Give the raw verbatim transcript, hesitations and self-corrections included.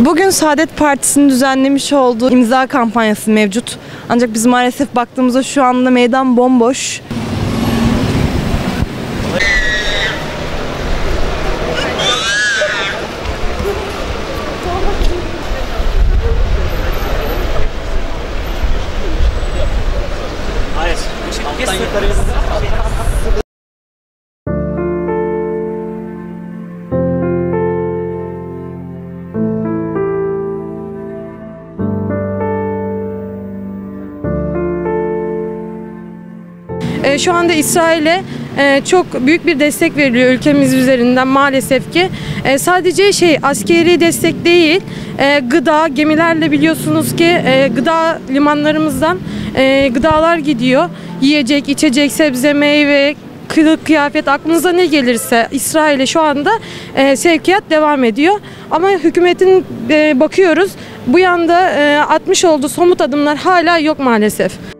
Bugün Saadet Partisi'nin düzenlemiş olduğu imza kampanyası mevcut. Ancak biz maalesef baktığımızda şu anda meydan bomboş. Hayır. Şu anda İsrail'e çok büyük bir destek veriliyor ülkemiz üzerinden maalesef ki. Sadece şey askeri destek değil, gıda, gemilerle biliyorsunuz ki gıda limanlarımızdan gıdalar gidiyor. Yiyecek, içecek, sebze, meyve, kılık, kıyafet, aklınıza ne gelirse İsrail'e şu anda sevkiyat devam ediyor. Ama hükümetin bakıyoruz bu yanda atmış olduğu somut adımlar hala yok maalesef.